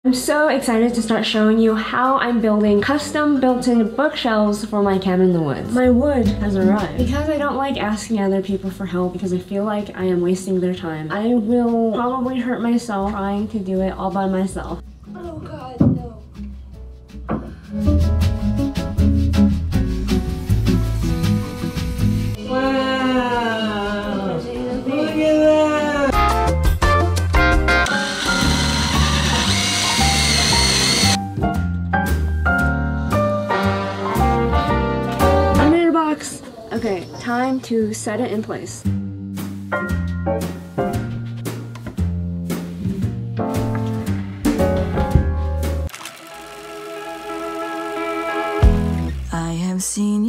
I'm so excited to start showing you how I'm building custom built-in bookshelves for my cabin in the woods. My wood has arrived. Because I don't like asking other people for help because I feel like I am wasting their time, I will probably hurt myself trying to do it all by myself. Oh god, no. Wow! Look at that! I made a box! Okay, time to set it in place. I have seen